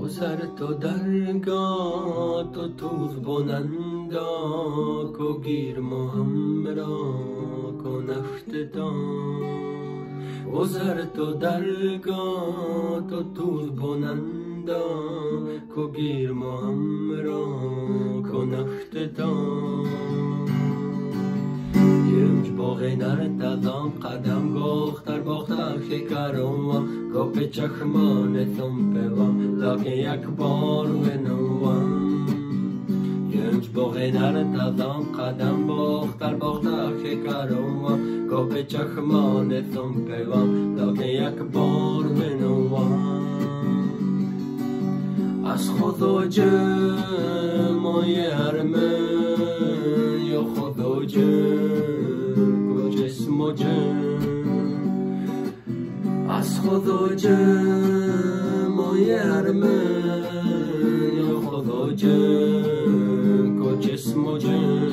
سر تو درگاه تو توز بنندا کو گیر مهم را کو نفت دان و سر تو درگاه تو توز بنندا کو گیر مهم را کو نفت دان یمج باغی نردادم قدم گختر باختر شکرم کپ چشمان سنپوام لکه یک بار بنوام یمج باغی نردادم قدم باختر شکرم کپ چشمان سنپوام لکه یک بار بنوام از خدا جمعی ارمن یا خدا جمع جسم و جمع از خدا جمعی ارمن یا خدا جمع جسم و جمع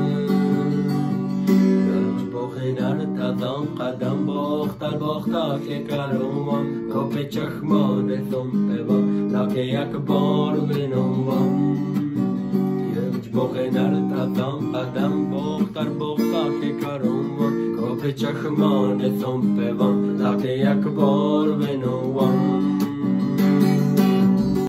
باخی نردادم قدم باختر شکرم کپ چشمان سنپوام لکه یک بار بنوام یمج باخی نردادم قدم باختر شکرم کپ چشمان سنپوام لکه یک بار بنوام